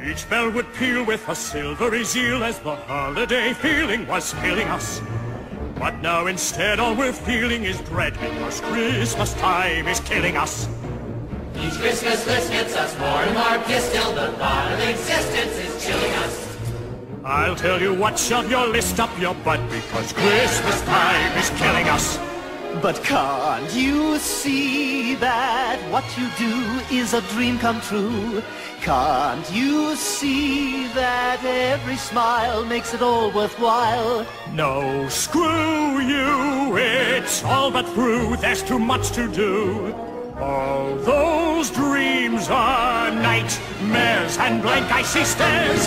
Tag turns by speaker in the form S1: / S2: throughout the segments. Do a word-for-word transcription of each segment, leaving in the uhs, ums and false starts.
S1: Each bell would peal with a silvery zeal as the holiday feeling was filling us. But now instead all we're feeling is dread because Christmas time is killing us.
S2: Each Christmas list gets us more and more pissed till the thought of existence is chilling us.
S1: I'll tell you what, shove your list up your butt because Christmas time is killing us.
S3: But can't you see that what you do is a dream come true? Can't you see that every smile makes it all worthwhile?
S1: No, screw you, it's all but through, there's too much to do. All those dreams are nightmares and blank icy stares.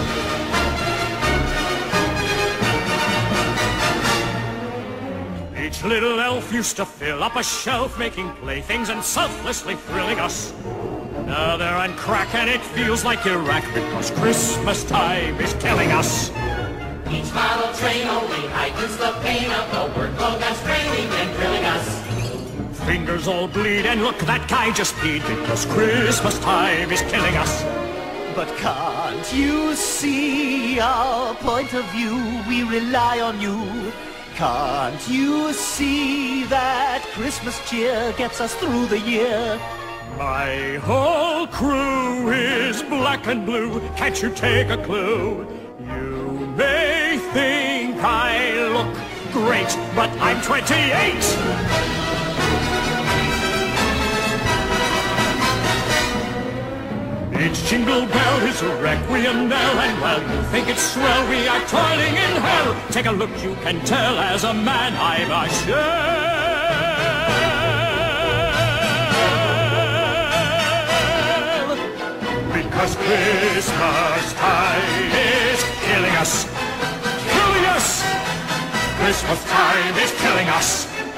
S1: Each little elf used to fill up a shelf, making playthings and selflessly thrilling us. Now they're on crack and it feels like Iraq because Christmas time is killing us.
S2: Each model train only heightens the pain of the workload that's draining and drilling us.
S1: Fingers all bleed and look, that guy just peed because Christmas time is killing us.
S3: But can't you see our point of view? We rely on you. Can't you see that Christmas cheer gets us through the year?
S1: My whole crew is black and blue, can't you take a clue? You may think I look great, but I'm twenty-eight! Each jingle bell is a requiem knell, and while you think it's swell, we are toiling in hell. Take a look, you can tell, as a man I'm a shell. Because Christmas time is killing us, killing us. Christmas time is killing us.